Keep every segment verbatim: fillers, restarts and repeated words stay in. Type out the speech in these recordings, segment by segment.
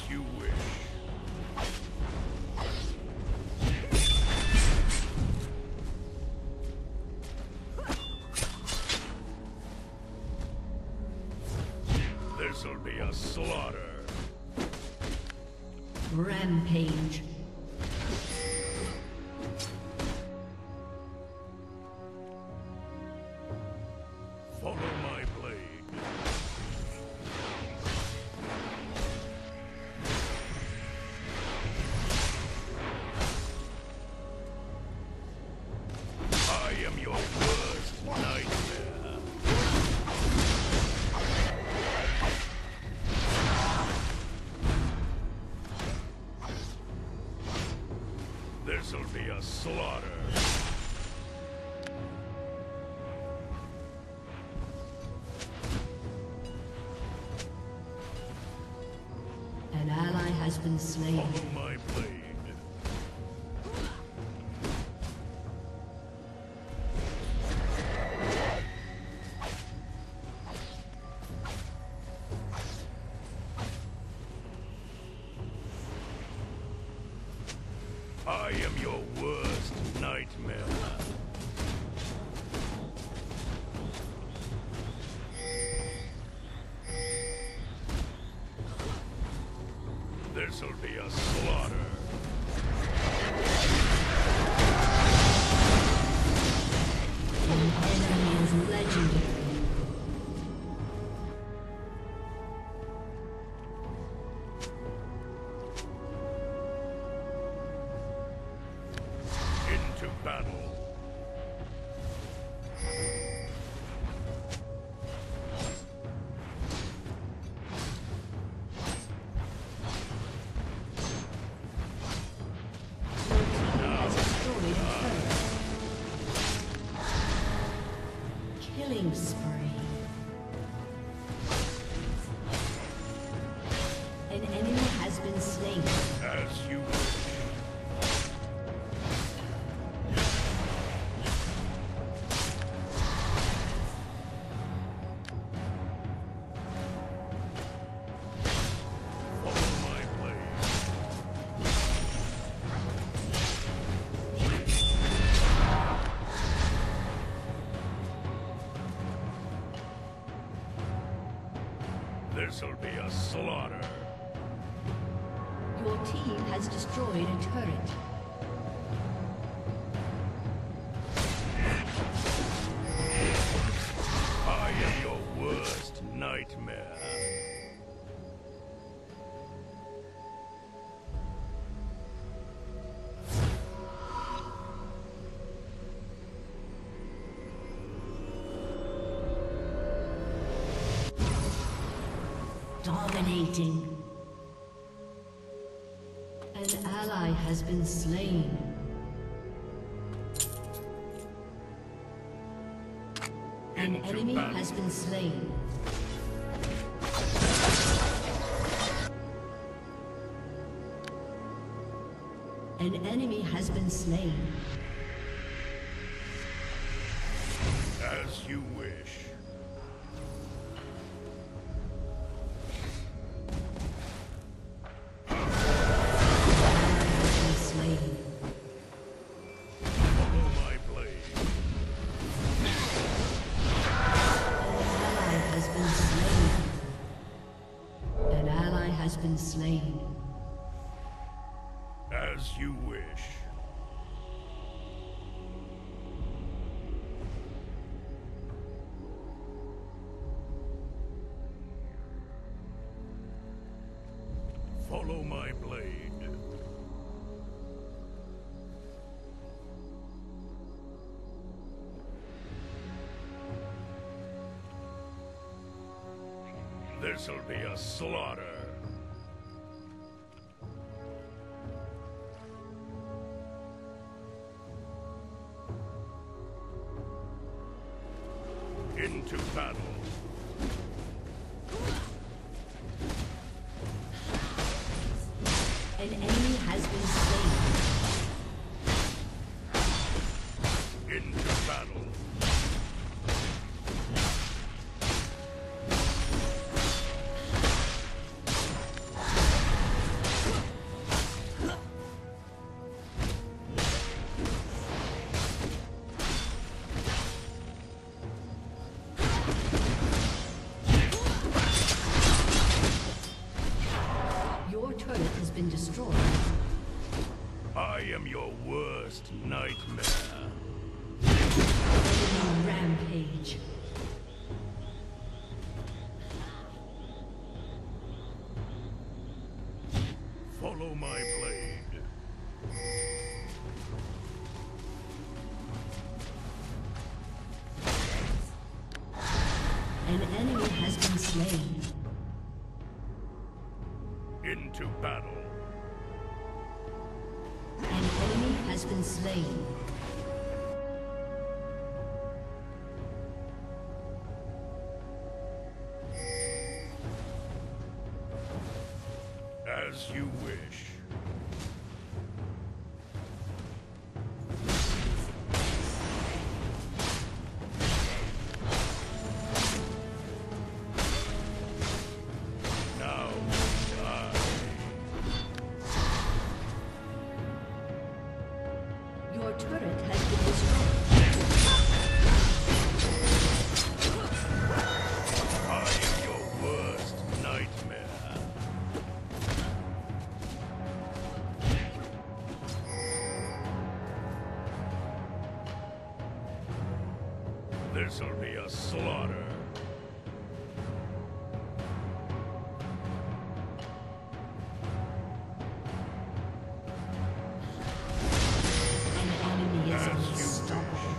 you wish. This'll be a slaughter. Rampage. Follow my blade. I am your worst nightmare. This'll be a slaughter. An ally has been slain. Follow my blade. I am your worst nightmare. This'll be a slaughter. An enemy is legendary. Into battle. Has destroyed a turret. Killing spree. An enemy has been slain. As you wish. Follow my blade. This'll be a slaughter. Your team has destroyed a turret. I am your worst nightmare. Dominating. An ally has been slain. An Into enemy battle. has been slain. An enemy has been slain. As you wish. Been slain. Follow my blade. An ally has been slain. An ally has been slain. As you wish. Follow my blade. This'll be a slaughter. Into battle. An enemy has been slain. Into battle. I am your worst nightmare. Rampage. Follow my blade. An enemy has been slain. Into battle. An enemy has been slain. As you wish. Now die. Your turret has been destroyed. I am your worst nightmare. This'll be a slaughter. An enemy is As you unstoppable.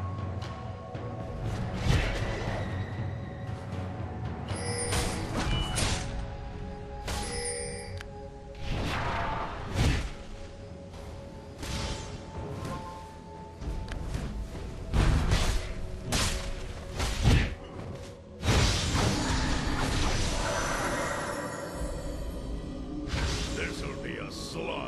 This'll be a slaughter.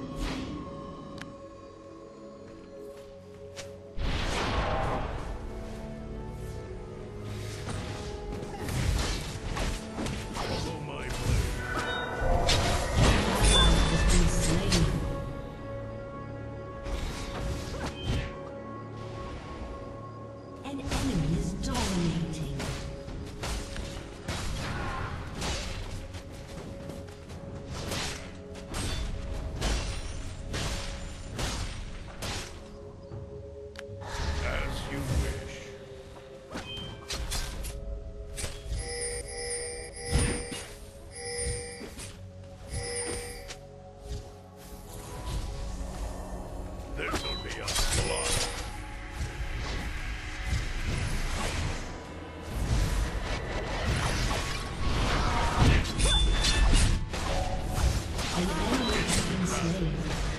Follow my blade. Has been slain. An enemy is dominating. As you wish. This'll be a slaughter. An enemy has been slain.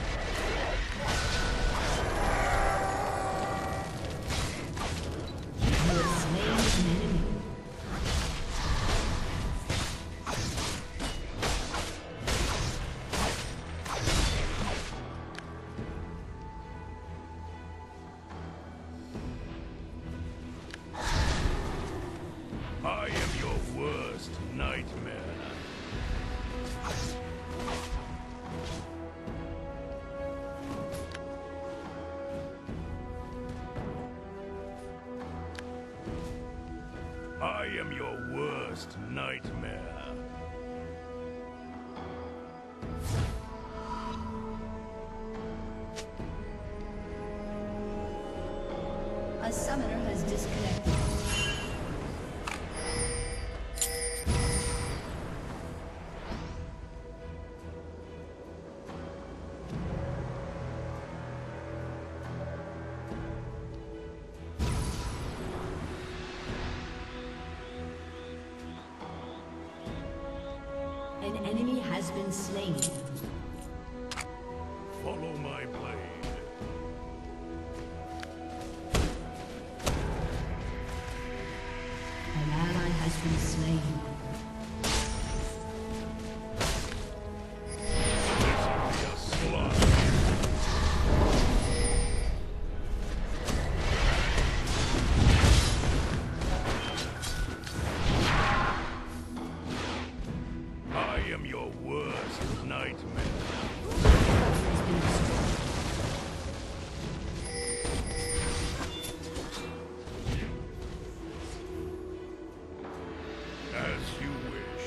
You have slain an enemy. I am your worst nightmare. I am your worst nightmare. A summoner has disconnected. An enemy has been slain. Follow my blade. An ally has been slain. This'll be a slaughter. I am your worst nightmare. Has been destroyed. As you wish.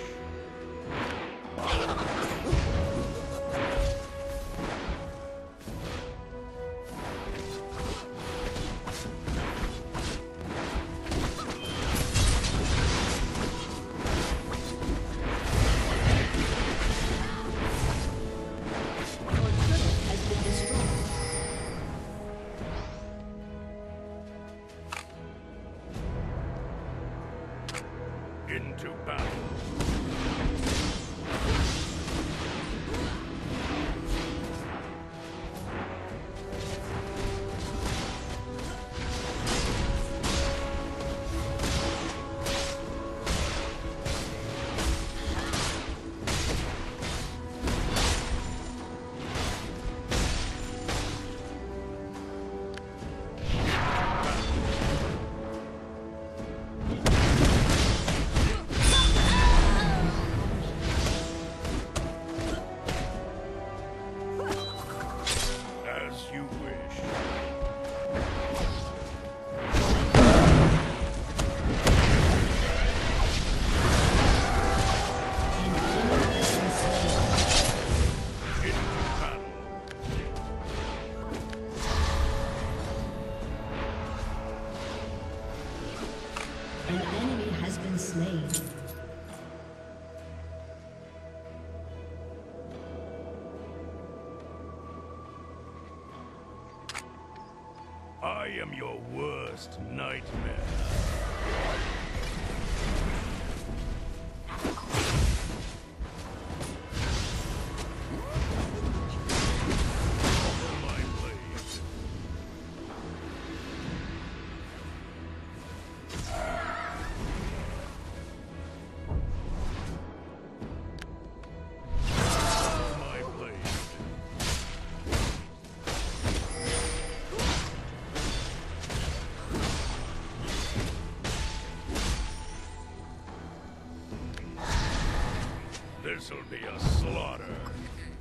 Into battle. You wish. An enemy has been slain. I am your worst nightmare. My blade. My blade. This'll be a slaughter.